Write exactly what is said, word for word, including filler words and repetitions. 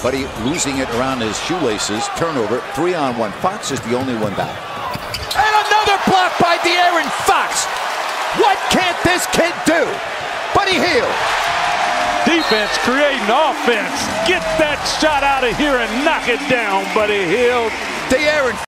Buddy losing it around his shoelaces. Turnover, three on one. Fox is the only one back. And another block by Dea'Aron Fox. What can't this kid do? Buddy Hield. Defense creating offense. Get that shot out of here and knock it down, Buddy Hield. Dea'Aron